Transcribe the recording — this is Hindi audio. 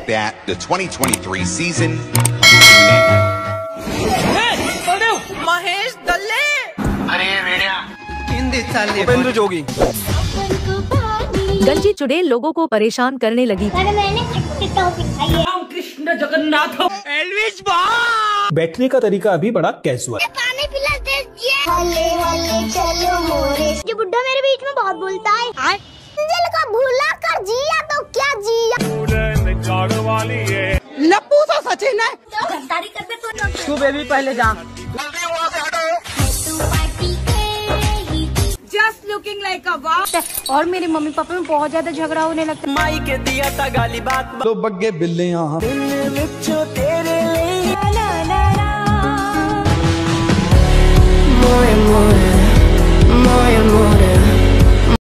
with that, the 2023 season. Mahesh दल्ले। अरे बेड़िया हिंदी साले। उपेंद्र जोगी। गंजी चुड़ैल लोगों को परेशान करने लगी। राम कृष्ण जगन्नाथ। Elvis boy. बैठने का तरीका अभी बड़ा कैजुअल। पानी पिला दीजिए। हले हले चलो मोरे। ये बुड्ढा मेरे बीच में बहुत बोलता है। दिल को भूला कर जिया तो क्या जिया। लप्पू सा सचिन है। गद्दारी करते तो तू बेबी पहले जा। Just looking like a wow. और मेरे मम्मी पापा में बहुत ज्यादा झगड़ा होने लगता है। माई के दिया था गाली बात। तो बग्गे बिल्ले यहाँ। दिल विचों तेरे